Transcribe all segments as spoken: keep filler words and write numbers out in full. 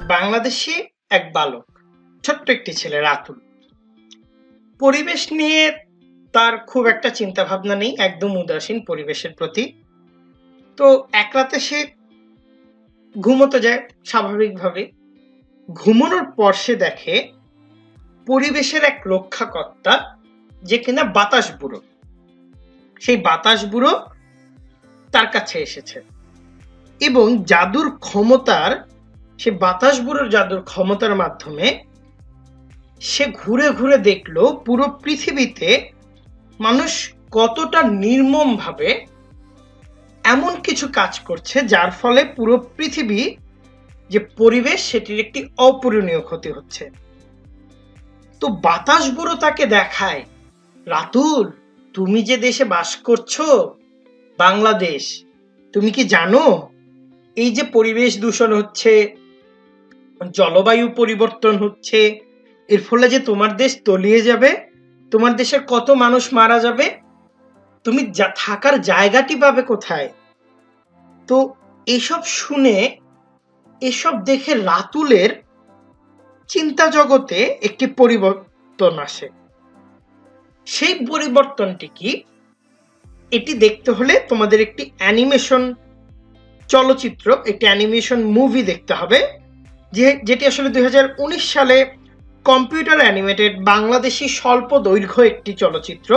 বাংলাদেশি এক বালক, ছোট্ট একটি ছেলে রাতুল। পরিবেশ নিয়ে তার খুব একটা চিন্তা ভাবনা নেই, একদম উদাসীন পরিবেশের প্রতি। তো এক রাতে সে ঘুমোতে যায় স্বাভাবিকভাবে। ঘুমানোর পর সে দেখে পরিবেশের এক রক্ষাকর্তা, যে কিনা বাতাস বুড়ো, সেই বাতাস বুড়ো তার কাছে এসেছে এবং জাদুর ক্ষমতার সে বাতাস বুড়োর জাদুর ক্ষমতার মাধ্যমে সে ঘুরে ঘুরে দেখলো পুরো পৃথিবীতে মানুষ কতটা নির্মম ভাবে এমন কিছু কাজ করছে যার ফলে পুরো পৃথিবী যে পরিবেশ সেটির একটি অপূরণীয় ক্ষতি হচ্ছে। তো বাতাস বুড়ো তাকে দেখায়, রাতুল, তুমি যে দেশে বাস করছো বাংলাদেশ, তুমি কি জানো এই যে পরিবেশ দূষণ হচ্ছে, জলবায়ু পরিবর্তন হচ্ছে, এর ফলে যে তোমার দেশ তলিয়ে যাবে, তোমার দেশের কত মানুষ মারা যাবে, তুমি থাকার জায়গাটি পাবে কোথায়? তো এসব শুনে, এসব দেখে রাতুলের চিন্তা জগতে একটি পরিবর্তন আসে। সেই পরিবর্তনটি কি? এটি দেখতে হলে তোমাদের একটি অ্যানিমেশন চলচ্চিত্র, একটি অ্যানিমেশন মুভি দেখতে হবে, যে যেটি আসলে দুই হাজার উনিশ সালে কম্পিউটার অ্যানিমেটেড বাংলাদেশি স্বল্প দৈর্ঘ্য একটি চলচ্চিত্র।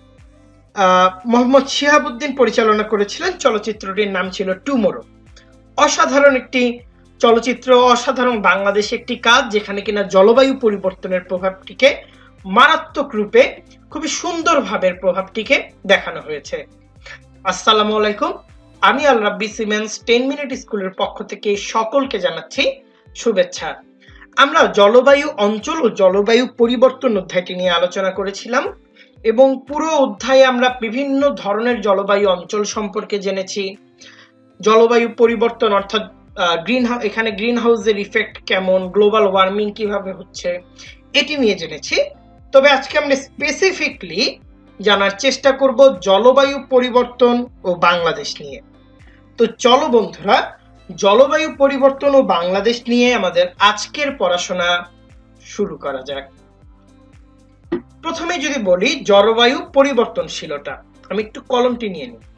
মোহাম্মদ শিহাবুদ্দিন পরিচালনা করেছিলেন। চলচ্চিত্রটির নাম ছিল টুমোরো। অসাধারণ একটি চলচ্চিত্র, অসাধারণ বাংলাদেশে একটি কাজ, যেখানে কিনা জলবায়ু পরিবর্তনের প্রভাবটিকে মারাত্মক রূপে খুবই সুন্দরভাবে প্রভাবটিকে দেখানো হয়েছে। আসসালামু আলাইকুম, আমি Al Rabbi Siemens ten minute স্কুলের পক্ষ থেকে সকলকে জানাচ্ছি শুভেচ্ছা। আমরা জলবায়ু অঞ্চল ও জলবায়ু পরিবর্তন অধ্যায়টি নিয়ে আলোচনা করেছিলাম এবং পুরো অধ্যায়ে আমরা বিভিন্ন ধরনের জলবায়ু অঞ্চল সম্পর্কে জেনেছি। জলবায়ু পরিবর্তন অর্থাৎ গ্রিন এখানে গ্রিন হাউসের ইফেক্ট কেমন, গ্লোবাল ওয়ার্মিং কিভাবে হচ্ছে, এটি নিয়ে জেনেছি। তবে আজকে আমরা স্পেসিফিকলি জানার চেষ্টা করব জলবায়ু পরিবর্তন ও বাংলাদেশ নিয়ে। তো চলো বন্ধুরা, জলবায়ু পরিবর্তন ও বাংলাদেশ নিয়ে আমাদের আজকের পড়াশোনা শুরু করা যাক। প্রথমে যদি বলি জলবায়ু পরিবর্তনশীলতা, আমি একটু কলমটি নিয়ে নিই।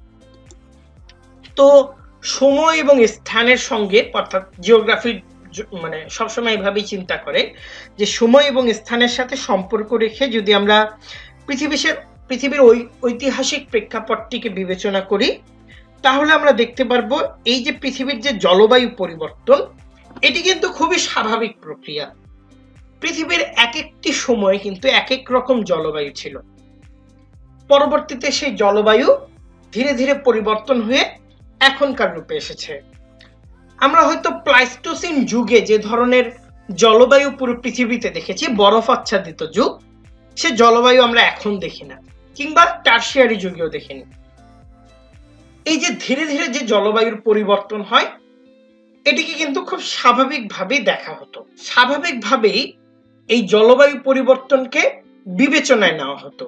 তো সময় এবং স্থানের সঙ্গে, অর্থাৎ জিওগ্রাফি মানে সবসময় এভাবেই চিন্তা করে যে সময় এবং স্থানের সাথে সম্পর্ক রেখে যদি আমরা পৃথিবীর পৃথিবীর ওই ঐতিহাসিক প্রেক্ষাপটটিকে বিবেচনা করি, তাহলে আমরা দেখতে পারবো এই যে পৃথিবীর যে জলবায়ু পরিবর্তন, এটি কিন্তু খুবই স্বাভাবিক প্রক্রিয়া। পৃথিবীর এক একটি সময় কিন্তু এক এক রকম জলবায়ু ছিল। পরবর্তীতে সেই জলবায়ু ধীরে ধীরে পরিবর্তন হয়ে এখনকার রূপে এসেছে। আমরা হয়তো প্লাইস্টোসিন যুগে যে ধরনের জলবায়ু পুরো পৃথিবীতে দেখেছি, বরফ আচ্ছাদিত যুগ, সে জলবায়ু আমরা এখন দেখি না, কিংবা টারশিয়ারি যুগেও দেখিনি। এই যে ধীরে ধীরে যে জলবায়ুর পরিবর্তন হয়, এটিকে কিন্তু খুব স্বাভাবিকভাবেই দেখা হতো। স্বাভাবিকভাবেই এই জলবায়ু পরিবর্তনকে বিবেচনায় নেওয়া হতো।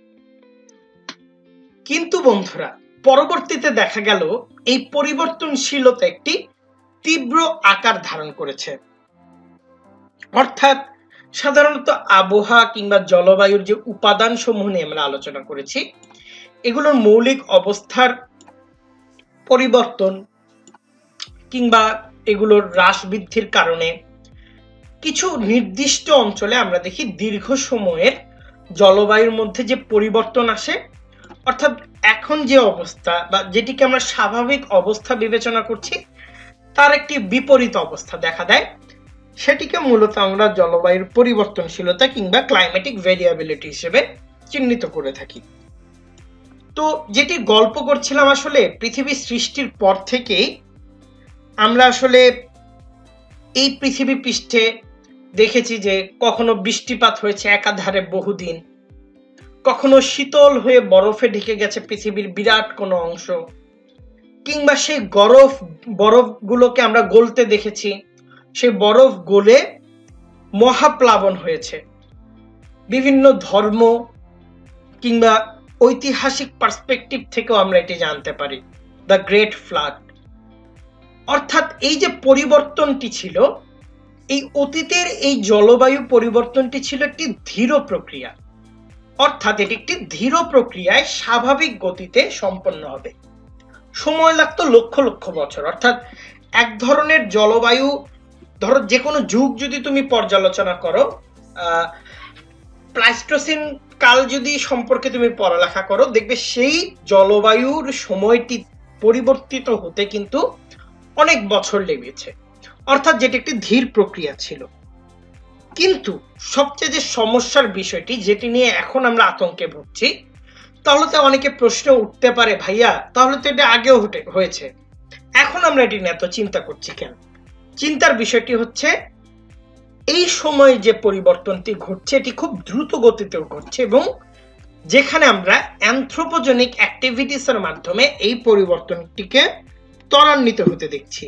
কিন্তু বন্ধুরা, পরবর্তীতে দেখা গেল এই পরিবর্তনশীলতা একটি তীব্র আকার ধারণ করেছে। অর্থাৎ সাধারণত আবহাওয়া কিংবা জলবায়ুর যে উপাদান সমূহ নিয়ে আমরা আলোচনা করেছি, এগুলোর মৌলিক অবস্থার পরিবর্তন কিংবা এগুলোর হ্রাস বৃদ্ধির কারণে কিছু নির্দিষ্ট অঞ্চলে আমরা দেখি দীর্ঘ সময়ের জলবায়ুর মধ্যে যে পরিবর্তন আসে, অর্থাৎ এখন যে অবস্থা বা যেটিকে আমরা স্বাভাবিক অবস্থা বিবেচনা করছি, তার একটি বিপরীত অবস্থা দেখা দেয়। সেটিকে মূলত আমরা জলবায়ুর পরিবর্তনশীলতা কিংবা ক্লাইমেটিক ভেরিয়েবিলিটি হিসেবে চিহ্নিত করে থাকি। তো যেটি গল্প করছিলাম, আসলে পৃথিবী সৃষ্টির পর থেকেই আমরা আসলে এই পৃথিবী পৃষ্ঠে দেখেছি যে কখনো বৃষ্টিপাত হয়েছে একাধারে বহুদিন, কখনো শীতল হয়ে বরফে ঢেকে গেছে পৃথিবীর বিরাট কোনো অংশ, কিংবা সেই বরফ বরফগুলোকে আমরা গলতে দেখেছি, সেই বরফ গলে মহাপ্লাবন হয়েছে। বিভিন্ন ধর্ম কিংবা ঐতিহাসিক পার্সপেক্টিভ থেকেও আমরা এটি জানতে পারি, দ্য গ্রেট ফ্লাড। অর্থাৎ এই যে পরিবর্তনটি ছিল, এই অতীতের এই জলবায়ু পরিবর্তনটি ছিল একটি ধীর প্রক্রিয়া, অর্থাৎ এটি একটি ধীর প্রক্রিয়ায় স্বাভাবিক গতিতে সম্পন্ন হবে। সময় লাগতো লক্ষ লক্ষ বছর। অর্থাৎ এক ধরনের জলবায়ু, ধরো যে কোনো যুগ যদি তুমি পর্যালোচনা করো, আহ প্লাইস্টোসিন কাল যদি সম্পর্কে তুমি পড়ালেখা করো, দেখবে সেই জলবায়ুর সময়টি পরিবর্তিত হতে কিন্তু অনেক বছর লেগেছে, অর্থাৎ যেটি একটি ধীর প্রক্রিয়া ছিল। কিন্তু সবচেয়ে যে সমস্যার বিষয়টি, যেটি নিয়ে এখন আমরা আতঙ্কে ভুগছি, তাহলে তো অনেকে প্রশ্ন উঠতে পারে, ভাইয়া তাহলে তো এটা আগেও হয়েছে, এখন আমরা এটি নিয়ে এত চিন্তা করছি কেন? চিন্তার বিষয়টি হচ্ছে এই সময়ে যে পরিবর্তনটি ঘটছে এটি খুব দ্রুত গতিতেও ঘটছে, এবং যেখানে আমরা অ্যানথ্রোপোজেনিক অ্যাক্টিভিটিস এর মাধ্যমে এই পরিবর্তনটিকে ত্বরান্বিত হতে দেখছি।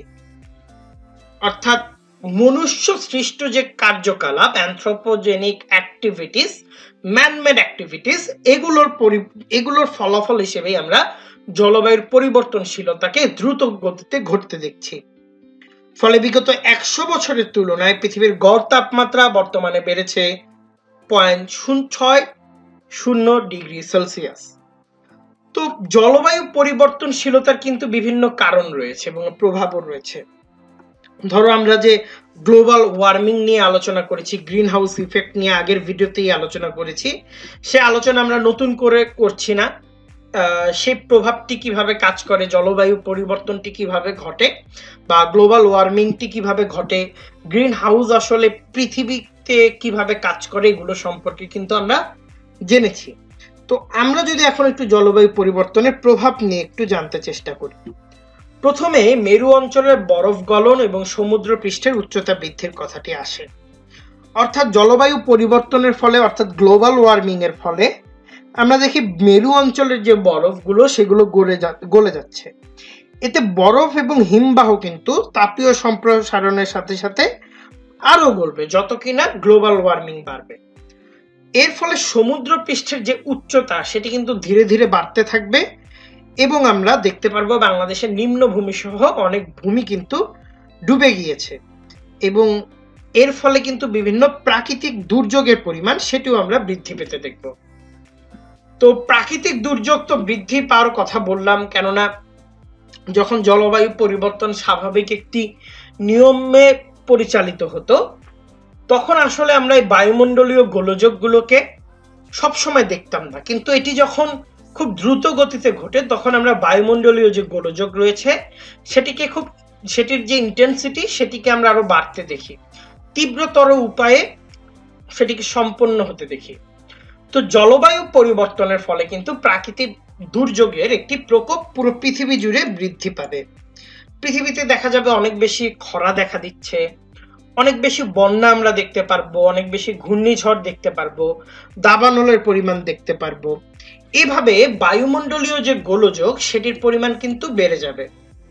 অর্থাৎ মনুষ্য সৃষ্ট যে কার্যকলাপ, অ্যানথ্রোপোজেনিক অ্যাক্টিভিটিস, ম্যানমেড অ্যাক্টিভিটিস, এগুলোর এগুলোর ফলাফল হিসেবেই আমরা জলবায়ুর পরিবর্তনশীলতাকে দ্রুত গতিতে ঘটতে দেখছি। ফলে বিগত একশো বছরের তুলনায় পৃথিবীর গড় তাপমাত্রা বর্তমানে বেড়েছে পয়েন্ট ছয় শূন্য ডিগ্রি সেলসিয়াস। তো জলবায়ু পরিবর্তনশীলতার কিন্তু বিভিন্ন কারণ রয়েছে এবং প্রভাবও রয়েছে। ধরো আমরা যে গ্লোবাল ওয়ার্মিং নিয়ে আলোচনা করেছি, গ্রিন হাউস ইফেক্ট নিয়ে আগের ভিডিওতেই আলোচনা করেছি, সে আলোচনা আমরা নতুন করে করছি না। সেই প্রভাবটি কিভাবে কাজ করে, জলবায়ু পরিবর্তনটি কিভাবে ঘটে, বা গ্লোবাল ওয়ার্মিংটি কিভাবে ঘটে, গ্রিন হাউস আসলে পৃথিবীতে কিভাবে কাজ করে, এগুলো সম্পর্কে কিন্তু আমরা জেনেছি। তো আমরা যদি এখন একটু জলবায়ু পরিবর্তনের প্রভাব নিয়ে একটু জানতে চেষ্টা করি। প্রথমে মেরু অঞ্চলের বরফ গলন এবং সমুদ্র পৃষ্ঠের উচ্চতা বৃদ্ধির কথাটি আসে। অর্থাৎ জলবায়ু পরিবর্তনের ফলে, অর্থাৎ গ্লোবাল ওয়ার্মিং এর ফলে আমরা দেখি মেরু অঞ্চলের যে বরফগুলো সেগুলো গলে গলে যাচ্ছে। এতে বরফ এবং হিমবাহ কিন্তু তাপীয় সম্প্রসারণের সাথে সাথে আরো গলবে, যত কিনা গ্লোবাল ওয়ার্মিং বাড়বে। এর ফলে সমুদ্র পৃষ্ঠের যে উচ্চতা সেটি কিন্তু ধীরে ধীরে বাড়তে থাকবে, এবং আমরা দেখতে পারবো বাংলাদেশের নিম্নভূমি সহ অনেক ভূমি কিন্তু ডুবে গিয়েছে, এবং এর ফলে কিন্তু বিভিন্ন প্রাকৃতিক দুর্যোগের পরিমাণ সেটিও আমরা বৃদ্ধি পেতে দেখব। তো প্রাকৃতিক দুর্যোগ তো বৃদ্ধি পাওয়ার কথা বললাম, কেননা যখন জলবায়ু পরিবর্তন স্বাভাবিক একটি নিয়মে পরিচালিত হতো, তখন আসলে আমরা এই বায়ুমণ্ডলীয় গোলযোগগুলোকে সবসময় দেখতাম না, কিন্তু এটি যখন খুব দ্রুত গতিতে ঘটে তখন আমরা বায়ুমণ্ডলীয় যে গোলযোগ রয়েছে সেটিকে খুব সেটির যে ইন্টেন্সিটি সেটিকে আমরা আরো বাড়তে দেখি, তীব্রতর উপায়ে সেটিকে সম্পন্ন হতে দেখি। তো জলবায়ু পরিবর্তনের ফলে কিন্তু প্রাকৃতিক দুর্যোগের একটি প্রকোপ পুরো পৃথিবী জুড়ে বৃদ্ধি পাবে। পৃথিবীতে দেখা যাবে অনেক বেশি খরা দেখা দিচ্ছে, অনেক বেশি বন্যা আমরা দেখতে পারবো, অনেক বেশি ঘূর্ণিঝড় দেখতে পারবো, দাবানলের পরিমাণ দেখতে পারবো। এভাবে বায়ুমণ্ডলীয় যে গোলযোগ সেটির পরিমাণ কিন্তু বেড়ে যাবে।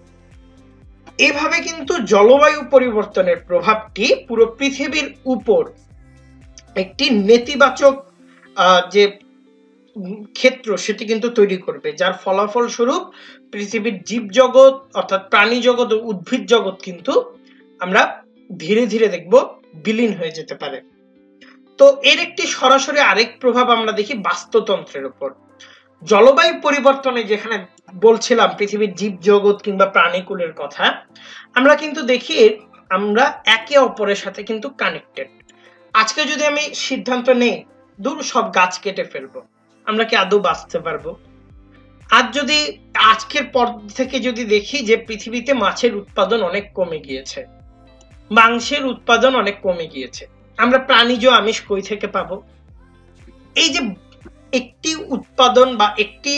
এভাবে কিন্তু জলবায়ু পরিবর্তনের প্রভাবটি পুরো পৃথিবীর উপর একটি নেতিবাচক যে ক্ষেত্র সেটি কিন্তু তৈরি করবে, যার ফলাফল স্বরূপ পৃথিবীর জীবজগৎ অর্থাৎ প্রাণী জগৎ ও উদ্ভিদ জগৎ কিন্তু আমরা ধীরে ধীরে দেখব বিলীন হয়ে যেতে পারে। তো এর একটি সরাসরি আরেক প্রভাব আমরা দেখি বাস্তুতন্ত্রের উপর। জলবায়ু পরিবর্তনে যেখানে বলছিলাম পৃথিবীর জীবজগৎ কিংবা প্রাণীকুলের কথা, আমরা কিন্তু দেখি আমরা একে অপরের সাথে কিন্তু কানেক্টেড। আজকে যদি আমি সিদ্ধান্ত নেই দূর সব গাছ কেটে ফেলবো, আমরা কি আদৌ বাঁচতে পারবো? আজ যদি আজকের পর থেকে যদি দেখি যে পৃথিবীতে মাছের উৎপাদন অনেক কমে গিয়েছে, মাংসের উৎপাদন অনেক কমে গিয়েছে, আমরা প্রাণীজ আমিষ কই থেকে পাবো? এই যে একটি উৎপাদন বা একটি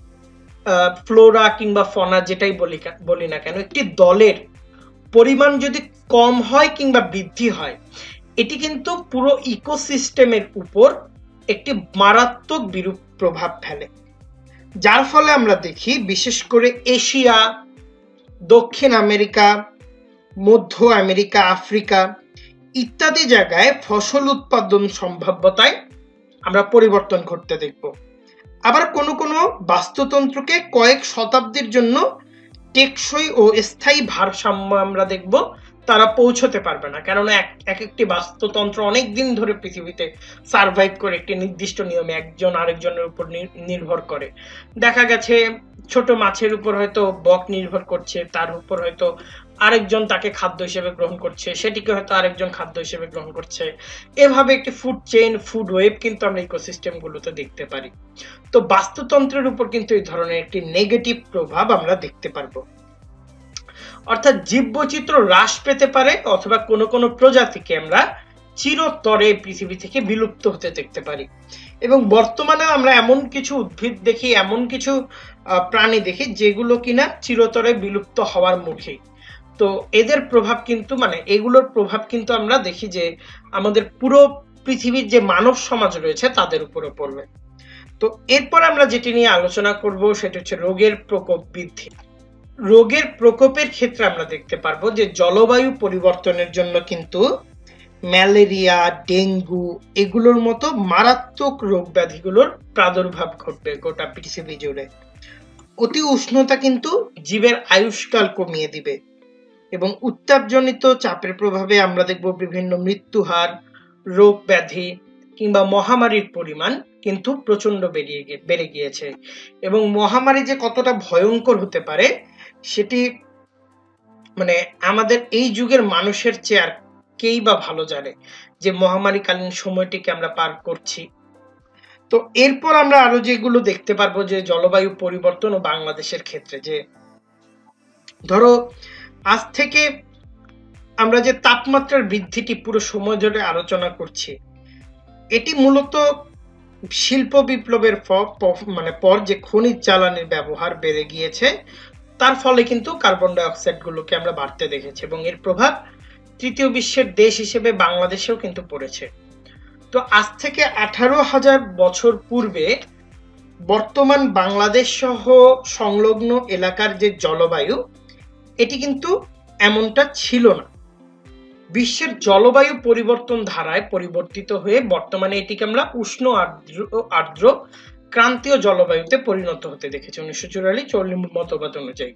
ফ্লোরা কিংবা ফনা যেটাই বলি বলি না কেন, একটি দলের পরিমাণ যদি কম হয় কিংবা বৃদ্ধি হয়, এটি কিন্তু পুরো ইকোসিস্টেমের উপর একটি মারাত্মক বিরূপ প্রভাব ফেলে। যার ফলে আমরা দেখি বিশেষ করে এশিয়া, দক্ষিণ আমেরিকা, মধ্য আমেরিকা, আফ্রিকা ইত্যাদি জায়গায় ফসল উৎপাদন সম্ভাব্যতায় আমরা পরিবর্তন ঘটতে দেখব। আবার কোনো কোনো বাস্তুতন্ত্রকে কয়েক শতাব্দীর জন্য টেকসই ও স্থায়ী ভারসাম্য আমরা দেখব তারা পৌঁছতে পারবে না, কারণ এক এক একটি বাস্তুতন্ত্র অনেক দিন ধরে পৃথিবীতে সার্ভাইভ করে একটি নির্দিষ্ট নিয়মে একজন আরেকজনের উপর নির্ভর করে। দেখা গেছে ছোট মাছের উপর হয়তো বক নির্ভর করছে, তার উপর হয়তো আরেকজন তাকে খাদ্য হিসেবে গ্রহণ করছে, সেটিকে হয়তো আরেকজন খাদ্য হিসেবে গ্রহণ করছে। এভাবে একটি ফুড চেইন, ফুড ওয়েব কিন্তু আমরা ইকোসিস্টেম গুলোতে দেখতে পারি। তো বাস্তুতন্ত্রের উপর কিন্তু এই ধরনের একটি নেগেটিভ প্রভাব আমরা দেখতে পারবো। অর্থাৎ জীববৈচিত্র্য হ্রাস পেতে পারে, অথবা কোনো কোনো প্রজাতিকে আমরা চিরতরে পৃথিবী থেকে বিলুপ্ত হতে দেখতে পারি। এবং বর্তমানে আমরা এমন কিছু উদ্ভিদ দেখি, এমন কিছু প্রাণী দেখি যেগুলো কিনা চিরতরে বিলুপ্ত হওয়ার মুখে। তো এদের প্রভাব কিন্তু মানে এগুলোর প্রভাব কিন্তু আমরা দেখি যে আমাদের পুরো পৃথিবীর যে মানব সমাজ রয়েছে তাদের উপরে পড়বে। তো এরপর আমরা যেটি নিয়ে আলোচনা করব সেটা হচ্ছে রোগের প্রকোপ বৃদ্ধি। রোগের প্রকোপের ক্ষেত্রে আমরা দেখতে পারবো যে জলবায়ু পরিবর্তনের জন্য কিন্তু ম্যালেরিয়া, ডেঙ্গু এগুলোর মতো মারাত্মক রোগ ব্যাধিগুলোর প্রাদুর্ভাব ঘটবে গোটা পৃথিবী জুড়ে। অতি উষ্ণতা কিন্তু জীবের আয়ুষ্কাল কমিয়ে দিবে, এবং উত্তাপজনিত চাপের প্রভাবে আমরা দেখব বিভিন্ন মৃত্যুহার, রোগ ব্যাধি কিংবা মহামারীর পরিমাণ কিন্তু প্রচন্ড বেড়ে বেড়ে গিয়েছে। এবং মহামারী যে কতটা ভয়ঙ্কর হতে পারে সেটি মানে আমাদের এই যুগের মানুষের চেয়ে আর কেই বা ভালো জানে যে মহামারীকালীন সময়টিকে আমরা পার করছি। তো এরপর আমরা আরো যেগুলো দেখতে পারবো যে জলবায়ু পরিবর্তন ও বাংলাদেশের ক্ষেত্রে, যে ধরো আজ থেকে আমরা যে তাপমাত্রার বৃদ্ধিটি পুরো সময় ধরে আলোচনা করছি, এটি মূলত শিল্প বিপ্লবের মানে পর যে খনিজ জ্বালানির ব্যবহার বেড়ে গিয়েছে তার ফলে কিন্তু কার্বন ডাই অক্সাইড গুলোকে আমরা বাড়তে দেখেছি, এবং এর প্রভাব তৃতীয় বিশ্বের দেশ হিসেবে বাংলাদেশেও কিন্তু পড়েছে। তো আজ থেকে আঠারো হাজার বছর পূর্বে বর্তমান বাংলাদেশ সহ সংলগ্ন এলাকার যে জলবায়ু এটি কিন্তু এমনটা ছিল না। বিশ্বের জলবায়ু পরিবর্তন ধারায় পরিবর্তিত হয়ে বর্তমানে এটিকে আমরা উষ্ণ আর্দ্র আর্দ্র ক্রান্তীয় জলবায়ুতে পরিণত হতে দেখেছি উনিশশো চুরাল্লিশ চল্লিশ মতবাদ অনুযায়ী,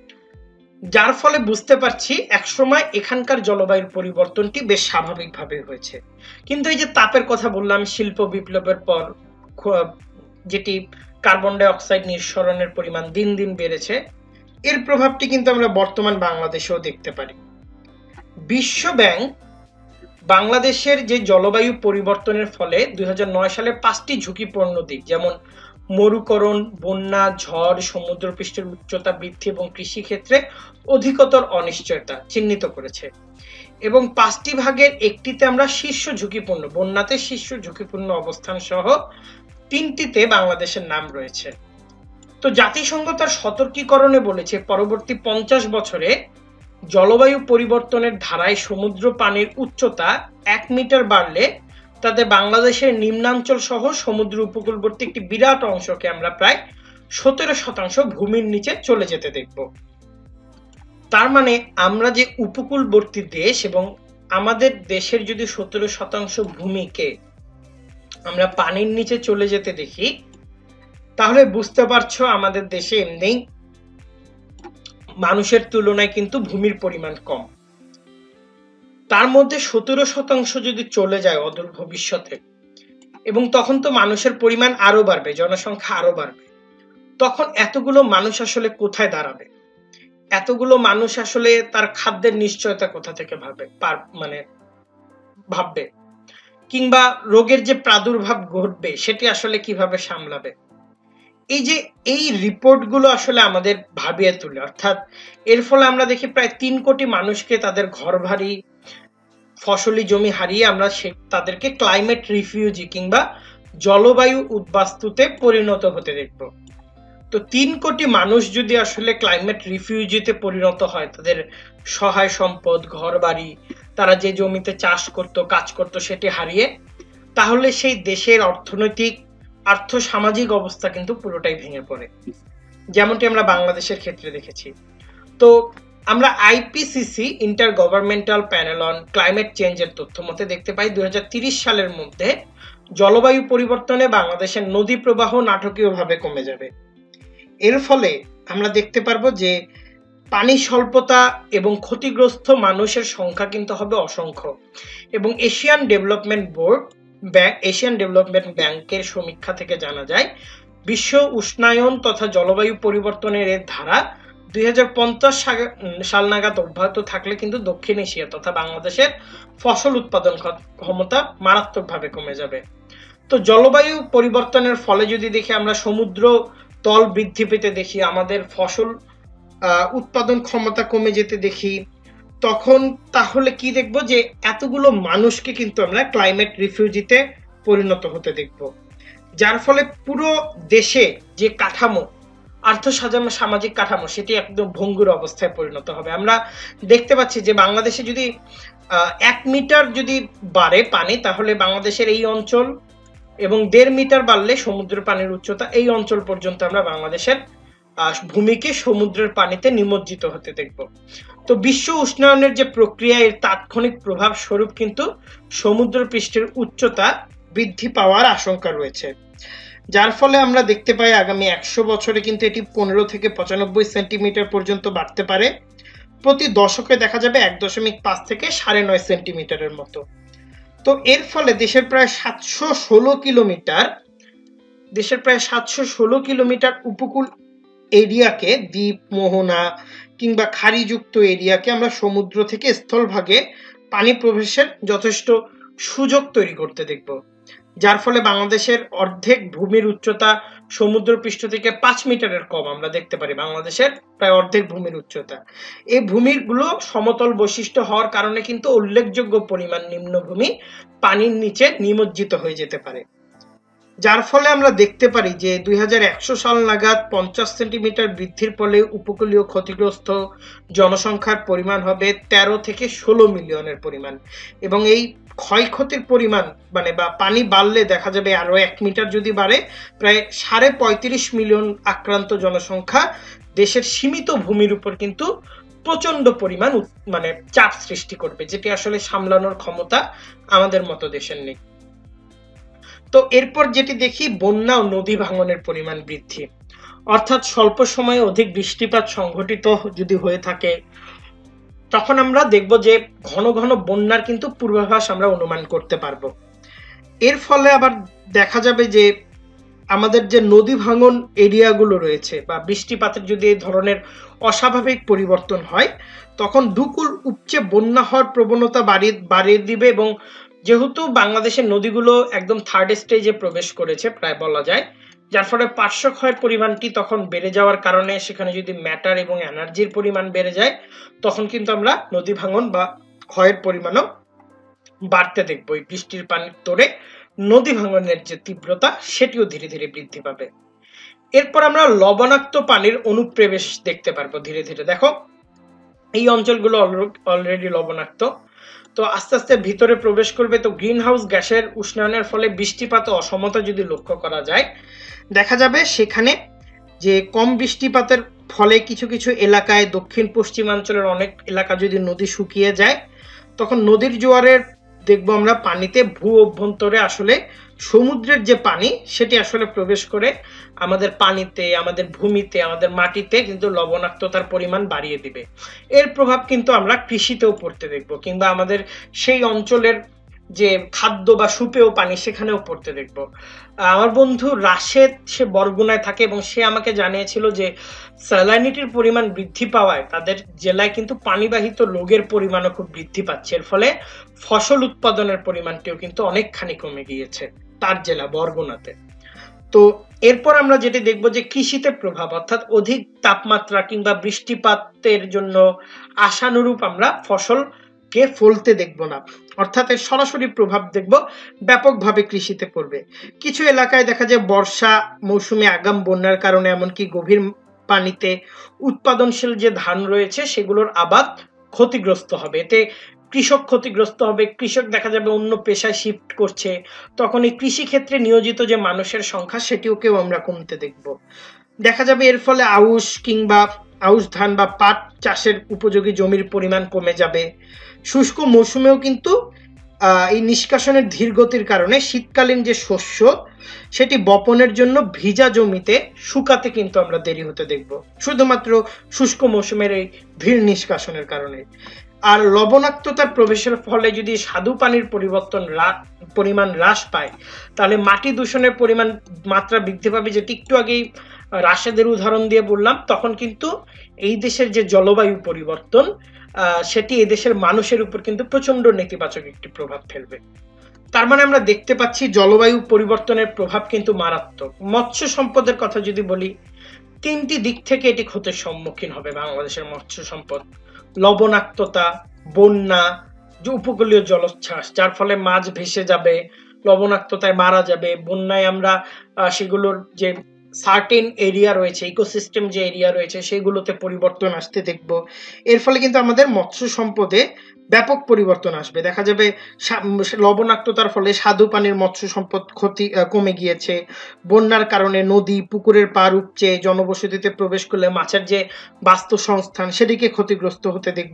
যার ফলে বুঝতে পারছি একসময় এখানকার জলবায়ুর পরিবর্তনটি বেশ স্বাভাবিকভাবে হয়েছে। কিন্তু এই যে তাপের কথা বললাম, শিল্প বিপ্লবের পর যেটি কার্বন ডাই অক্সাইড নিঃসরণের পরিমাণ দিন দিন বেড়েছে, এর প্রভাবটি কিন্তু আমরা বর্তমান বাংলাদেশেও দেখতে পারি। বিশ্ব ব্যাংক বাংলাদেশের যে জলবায়ু পরিবর্তনের ফলে দুই হাজার নয় সালে পাঁচটি ঝুঁকিপূর্ণ দিক, যেমন মরুকরণ, বন্যা, ঝড়, সমুদ্রপৃষ্ঠের উচ্চতা বৃদ্ধি এবং কৃষি ক্ষেত্রে অধিকতর অনিশ্চয়তা চিহ্নিত করেছে। এবং পাঁচটি ভাগের একটিতে আমরা শীর্ষ ঝুঁকিপূর্ণ, বন্যাতে শীর্ষ ঝুঁকিপূর্ণ অবস্থান সহ তিনটিতে বাংলাদেশের নাম রয়েছে। তো জাতিসংঘ তার সতর্কীকরণে বলেছে পরবর্তী পঞ্চাশ বছরে জলবায়ু পরিবর্তনের ধারায় সমুদ্র পানির উচ্চতা এক মিটার বাড়লে তাতে বাংলাদেশের নিম্নাঞ্চল সহ সমুদ্র উপকূলবর্তী একটি বিরাট অংশকে আমরা প্রায় সতেরো শতাংশ ভূমির নিচে চলে যেতে দেখব। তার মানে আমরা যে উপকূলবর্তী দেশ, এবং আমাদের দেশের যদি সতেরো শতাংশ ভূমিকে আমরা পানির নিচে চলে যেতে দেখি, তাহলে বুঝতে পারছো আমাদের দেশে এমনি মানুষের তুলনায় কিন্তু ভূমির পরিমাণ কম। তার মধ্যে সতেরো শতাংশ যদি চলে যায় অদূর ভবিষ্যতে, এবং তখন তো মানুষের পরিমাণ আরো বাড়বে, জনসংখ্যা আরো বাড়বে, তখন এতগুলো মানুষ আসলে কোথায় দাঁড়াবে? এতগুলো মানুষ আসলে তার খাদ্যের নিশ্চয়তা কোথা থেকে ভাবে মানে ভাববে, কিংবা রোগের যে প্রাদুর্ভাব ঘটবে সেটি আসলে কিভাবে সামলাবে? এই যে এই রিপোর্ট গুলো আসলে আমাদের ভাবিয়ে তুলে, অর্থাৎ এর ফলে আমরা দেখি প্রায় তিন কোটি মানুষকে তাদের ঘর বাড়ি, ফসলি জমি হারিয়ে আমরা তাদেরকে ক্লাইমেট রিফিউজি কিংবা জলবায়ু উদ্বাস্তুতে পরিণত হতে দেখব। তো তিন কোটি মানুষ যদি আসলে ক্লাইমেট রিফিউজিতে পরিণত হয়, তাদের সহায় সম্পদ, ঘর বাড়ি, তারা যে জমিতে চাষ করত, কাজ করত সেটি হারিয়ে, তাহলে সেই দেশের অর্থনৈতিক, আর্থ সামাজিক অবস্থা কিন্তু পুরোটাই ভেঙে পড়ে, যেমনটি আমরা বাংলাদেশের ক্ষেত্রে দেখেছি। তো আমরা IPCC intergovernmental panel on climate চেঞ্জের তথ্য মতে দেখতে পাই দুই হাজার তিরিশ সালের মধ্যে জলবায়ু পরিবর্তনে বাংলাদেশের নদী প্রবাহ নাটকীয়ভাবে কমে যাবে। এর ফলে আমরা দেখতে পারবো যে পানি স্বল্পতা এবং ক্ষতিগ্রস্ত মানুষের সংখ্যা কিন্তু হবে অসংখ্য। এবং Asian development board bank Asian development ব্যাংকের সমীক্ষা থেকে জানা যায় বিশ্ব উষ্ণায়ন তথা জলবায়ু পরিবর্তনের এর ধারা দুই হাজার পঞ্চাশ সাল নাগাদ অব্যাহত থাকলে কিন্তু দক্ষিণ এশিয়া তথা বাংলাদেশের ফসল উৎপাদন ক্ষমতা মারাত্মকভাবে কমে যাবে। তো জলবায়ু পরিবর্তনের ফলে যদি দেখি আমরা সমুদ্র তল বৃদ্ধি পেতে দেখি, আমাদের ফসল উৎপাদন ক্ষমতা কমে যেতে দেখি, তখন তাহলে কি দেখব যে এতগুলো মানুষকে কিন্তু আমরা ক্লাইমেট রিফিউজিতে পরিণত হতে দেখব, যার ফলে পুরো দেশে যে কাঠামো আর্থ সামাজিক কাঠামো সেটি একদম ভঙ্গুর অবস্থায় পরিণত হবে। আমরা দেখতে পাচ্ছি যে বাংলাদেশে যদি এক মিটার যদি বাড়ে পানি, তাহলে বাংলাদেশের এই অঞ্চল এবং দেড় মিটার বাড়লে সমুদ্র পানির উচ্চতা এই অঞ্চল পর্যন্ত আমরা বাংলাদেশের ভূমিকে সমুদ্রের পানিতে নিমজ্জিত হতে দেখব। তো বিশ্ব উষ্ণায়নের যে প্রক্রিয়া এর তাৎক্ষণিক প্রভাব স্বরূপ কিন্তু সমুদ্র পৃষ্ঠের উচ্চতা বৃদ্ধি পাওয়ার আশঙ্কা রয়েছে, যার ফলে আমরা দেখতে পাই আগামী একশো বছরে কিন্তু এটি পনেরো থেকে পঁচানব্বই সেন্টিমিটার পর্যন্ত বাড়তে পারে। প্রতি দশকে দেখা যাবে এক দশমিক পাঁচ থেকে সাড়ে নয় সেন্টিমিটারের মতো। তো এর ফলে দেশের প্রায় সাতশো ষোলো কিলোমিটার দেশের প্রায় সাতশো ষোলো কিলোমিটার উপকূল এরিয়াকে, দ্বীপ, মোহনা কিংবা খাড়িযুক্ত এরিয়াকে আমরা সমুদ্র থেকে স্থলভাগে পানি প্রবেশের যথেষ্ট সুযোগ তৈরি করতে দেখব, যার ফলে বাংলাদেশের অর্ধেক ভূমির উচ্চতা সমুদ্র পৃষ্ঠ থেকে পাঁচ মিটারের কম আমরা দেখতে পারি। বাংলাদেশের প্রায় অর্ধেক ভূমির উচ্চতা, এই ভূমিগুলো সমতল বৈশিষ্ট্য হওয়ার কারণে কিন্তু উল্লেখযোগ্য পরিমাণ নিম্নভূমি পানির নিচে নিমজ্জিত হয়ে যেতে পারে, যার ফলে আমরা দেখতে পারি যে দুই হাজার একশো সাল নাগাদ পঞ্চাশ সেন্টিমিটার বৃদ্ধির ফলে উপকূলীয় ক্ষতিগ্রস্ত জনসংখ্যার পরিমাণ হবে তেরো থেকে ষোলো মিলিয়নের পরিমাণ। এবং এই ক্ষয়ক্ষতির পরিমাণ মানে বা পানি বাড়লে দেখা যাবে আরো এক মিটার যদি বাড়ে, প্রায় সাড়ে পঁয়ত্রিশ মিলিয়ন আক্রান্ত জনসংখ্যা দেশের সীমিত ভূমির উপর কিন্তু প্রচন্ড পরিমাণ মানে চাপ সৃষ্টি করবে, যেটি আসলে সামলানোর ক্ষমতা আমাদের মতো দেশের নেই। তো এরপর যেটি দেখি বন্যা ও নদী ভাঙনের পরিমাণ বৃদ্ধি, অর্থাৎ স্বল্প সময়ে অধিক বৃষ্টিপাত সংঘটিত যদি হয়ে থাকে তখন আমরা দেখব যে ঘন ঘন বন্যার কিন্তু পূর্বাভাস আমরা অনুমান করতে পারবো। এর ফলে আবার দেখা যাবে যে আমাদের যে নদী ভাঙন এরিয়াগুলো রয়েছে বা বৃষ্টিপাতের যদি এই ধরনের অস্বাভাবিক পরিবর্তন হয় তখন দুকুল উপচে বন্যা হওয়ার প্রবণতা বাড়িয়ে বাড়িয়ে দিবে। এবং যেহেতু বাংলাদেশের নদীগুলো একদম থার্ড স্টেজে প্রবেশ করেছে প্রায় বলা যায়, যার ফলে পার্শ্ব ক্ষয়ের পরিমাণটি তখন বেড়ে যাওয়ার কারণে সেখানে যদি ম্যাটার এবং এনার্জির পরিমাণ বেড়ে যায় তখন কিন্তু আমরা নদী ভাঙন বা ক্ষয়ের পরিমাণও বাড়তে দেখব। এই বৃষ্টির পানির তোড়ে নদী ভাঙনের যে তীব্রতা সেটিও ধীরে ধীরে বৃদ্ধি পাবে। এরপর আমরা লবণাক্ত পানির অনুপ্রবেশ দেখতে পারবো ধীরে ধীরে। দেখো এই অঞ্চলগুলো অলরেডি লবণাক্ত, তো আস্তে আস্তে ভিতরে প্রবেশ করবে। তো গ্রিন হাউস গ্যাসের উষ্ণায়নের ফলে বৃষ্টিপাত ও অসমতা যদি লক্ষ্য করা যায় দেখা যাবে সেখানে যে কম বৃষ্টিপাতের ফলে কিছু কিছু এলাকায় দক্ষিণ পশ্চিমাঞ্চলের অনেক এলাকা যদি নদী শুকিয়ে যায় তখন নদীর জোয়ারের দেখবো আমরা পানিতে ভূ অভ্যন্তরে আসলে সমুদ্রের যে পানি সেটি আসলে প্রবেশ করে আমাদের পানিতে, আমাদের ভূমিতে, আমাদের মাটিতে কিন্তু লবণাক্ততার পরিমাণ বাড়িয়ে দিবে। এর প্রভাব কিন্তু আমরা কৃষিতেও পড়তে দেখবো, কিংবা আমাদের সেই অঞ্চলের যে খাদ্য বা সুপেয় পানি সেখানেও পড়তে দেখবো। আমার বন্ধু রাশেদ সে বরগুনায় থাকে এবং সে আমাকে জানিয়েছিল যে স্যালাইনিটির পরিমাণ বৃদ্ধি পাওয়ায় তাদের জেলায় কিন্তু পানিবাহিত রোগের পরিমাণও খুব বৃদ্ধি পাচ্ছে। এর ফলে ফসল উৎপাদনের পরিমাণটিও কিন্তু অনেকখানি কমে গিয়েছে তার জেলা বরগুনাতে। তো এরপর আমরা যেটি দেখবো যে কৃষিতে প্রভাব, অর্থাৎ অধিক তাপমাত্রা কিংবা বৃষ্টিপাতের জন্য আশানুরূপ আমরা ফসল কে ফলতে দেখবো না, অর্থাৎ এর সরাসরি প্রভাব দেখবো ব্যাপকভাবে কৃষিতে পড়বে। কিছু এলাকায় দেখা যায় বর্ষা মৌসুমে আগাম বন্যার কারণে এমনকি গভীর পানিতে উৎপাদনশীল যে ধান রয়েছে সেগুলোর আবাদ ক্ষতিগ্রস্ত হবে। এতে কৃষক ক্ষতিগ্রস্ত হবে, কৃষক দেখা যাবে অন্য পেশায় শিফট করছে, তখন এই কৃষি ক্ষেত্রে নিয়োজিত যে মানুষের সংখ্যা সেটিও কেউ আমরা কমতে দেখব। দেখা যাবে এর ফলে আউশ কিংবা আউশ ধান বা পাট চাষের উপযোগী জমির পরিমাণ কমে যাবে। শুষ্ক মৌসুমেও কিন্তু এই নিষ্কাশনের ধীর গতির কারণে শীতকালীন যে শস্য সেটি বপনের জন্য ভিজা জমিতে শুকাতে কিন্তু আমরা দেরি হতে দেখব, শুধুমাত্র শুষ্ক মৌসুমের এই ধীর নিষ্কাশনের কারণে। আর লবণাক্ততার প্রবেশের ফলে যদি স্বাদু পানির পরিবর্তন পরিমাণ হ্রাস পায়, তাহলে মাটি দূষণের পরিমাণ মাত্রা বৃদ্ধি পাবে, যেটি একটু আগেই রাশেদের উদাহরণ দিয়ে বললাম। তখন কিন্তু এই দেশের যে জলবায়ু পরিবর্তন সেটি এদেশের মানুষের উপর কিন্তু প্রচন্ড নেতিবাচক একটি প্রভাব ফেলবে। তার মানে আমরা দেখতে পাচ্ছি জলবায়ু পরিবর্তনের প্রভাব কিন্তু মারাত্মক। মৎস্য সম্পদের কথা যদি বলি, তিনটি দিক থেকে এটি ক্ষতির সম্মুখীন হবে বাংলাদেশের মৎস্য সম্পদ। লবণাক্ততা, বন্যা, যে উপকূলীয় জলোচ্ছ্বাস, যার ফলে মাছ ভেসে যাবে, লবণাক্ততায় মারা যাবে, বন্যায় আমরা সেগুলোর যে সার্টেন এরিয়া রয়েছে, ইকোসিস্টেম যে এরিয়া রয়েছে সেগুলোতে পরিবর্তন আসতে দেখব। এর ফলে কিন্তু আমাদের মৎস্য সম্পদে ব্যাপক পরিবর্তন আসবে। দেখা যাবে লবণাক্ততার ফলে স্বাদু পানির মৎস্য সম্পদ ক্ষতি কমে গিয়েছে, বন্যার কারণে নদী পুকুরের পাড় উপচে জনবসতিতে প্রবেশ করলে মাছের যে বাস্তুসংস্থান সেটিকে ক্ষতিগ্রস্ত হতে দেখব।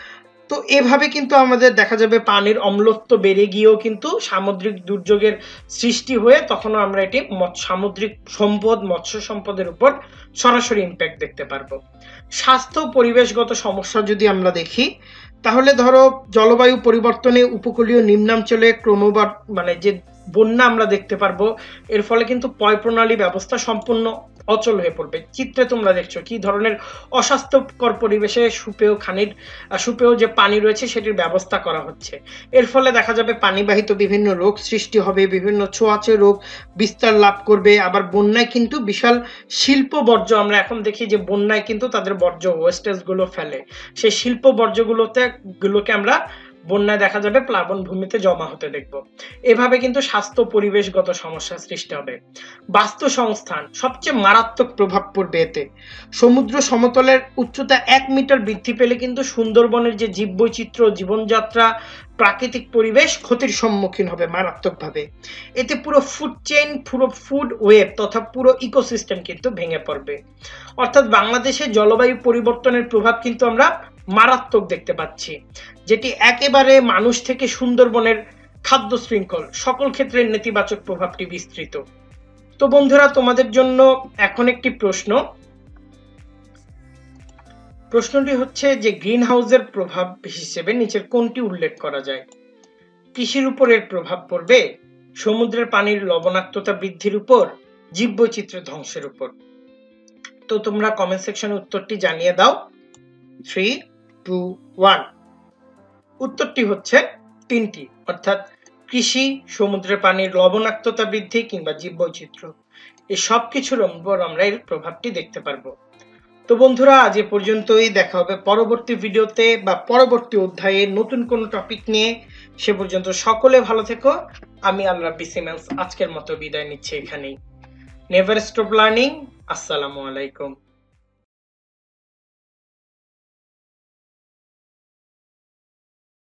তো এভাবে কিন্তু আমাদের দেখা যাবে পানির অম্লত্ব বেড়ে গিয়েও কিন্তু সামুদ্রিক দুর্যোগের সৃষ্টি হয়ে তখনও আমরা এটি সামুদ্রিক সম্পদ, মৎস্য সম্পদের উপর সরাসরি ইম্প্যাক্ট দেখতে পারবো। স্বাস্থ্য পরিবেশগত সমস্যা যদি আমরা দেখি, তাহলে ধরো জলবায়ু পরিবর্তনে উপকূলীয় নিম্নাঞ্চলে ক্রমবার মানে যে বন্যা আমরা দেখতে পারবো, এর ফলে কিন্তু পয় প্রণালী ব্যবস্থা সম্পূর্ণ অচল হয়ে পড়বে। চিত্রে তোমরা দেখছো কি ধরনের অস্বাস্থ্যকর পরিবেশে সুপেয় খানির সুপেয় যে পানি রয়েছে সেটির ব্যবস্থা করা হচ্ছে। এর ফলে দেখা যাবে পানিবাহিত বিভিন্ন রোগ সৃষ্টি হবে, বিভিন্ন ছোঁয়াচে রোগ বিস্তার লাভ করবে। আবার বন্যায় কিন্তু বিশাল শিল্প বর্জ্য, আমরা এখন দেখি যে বন্যায় কিন্তু তাদের বর্জ্য ওয়েস্টেজ গুলো ফেলে, সেই শিল্প বর্জ্যগুলোতে গুলোকে আমরা বন্যায় দেখা যাবে প্লাবন ভূমিতে জমা হতে দেখব। এভাবে কিন্তু স্বাস্থ্য পরিবেশগত সমস্যা সৃষ্টি হবে। বাস্তু সংস্থান সবচেয়ে মারাত্মক প্রভাব পড়বে এতে। সমুদ্র সমতলের উচ্চতা এক মিটার বৃদ্ধি পেলে কিন্তু সুন্দরবনের যে জীববৈচিত্র্য, জীবনযাত্রা, প্রাকৃতিক পরিবেশ ক্ষতির সম্মুখীন হবে মারাত্মকভাবে। এতে পুরো ফুড চেইন, পুরো ফুড ওয়েব তথা পুরো ইকোসিস্টেম কিন্তু ভেঙে পড়বে। অর্থাৎ বাংলাদেশের জলবায়ু পরিবর্তনের প্রভাব কিন্তু আমরা মারাত্মক দেখতে পাচ্ছি, যেটি একেবারে মানুষ থেকে সুন্দরবনের খাদ্য শৃঙ্খল সকল ক্ষেত্রে নেতিবাচক প্রভাবটি বিস্তৃত। তো বন্ধুরা, তোমাদের জন্য এখন একটি প্রশ্ন। প্রশ্নটি হচ্ছে যে গ্রিন হাউসের প্রভাব হিসেবে নিচের কোনটি উল্লেখ করা যায়? কৃষির উপর এর প্রভাব পড়বে, সমুদ্রের পানির লবণাক্ততা বৃদ্ধির উপর, জীববৈচিত্র্য ধ্বংসের উপর। তো তোমরা কমেন্ট সেকশনে উত্তরটি জানিয়ে দাও। Three two one. উত্তরটি হচ্ছে তিনটি, অর্থাৎ কৃষি, সমুদ্রের পানির লবণাক্ততা বৃদ্ধি কিংবা জীববৈচিত্র্য, এই সব কিছুর উপর আমরা এর প্রভাবটি দেখতে পারবো। তো বন্ধুরা, আজ এ পর্যন্তই। দেখা হবে পরবর্তী ভিডিওতে বা পরবর্তী অধ্যায়ে নতুন কোন টপিক নিয়ে। সে পর্যন্ত সকলে ভালো থেকো। আমি আল্লাহ বিসিমেন্স আজকের মতো বিদায় নিচ্ছি এখানেই। Never stop learning. আসসালামু আলাইকুম।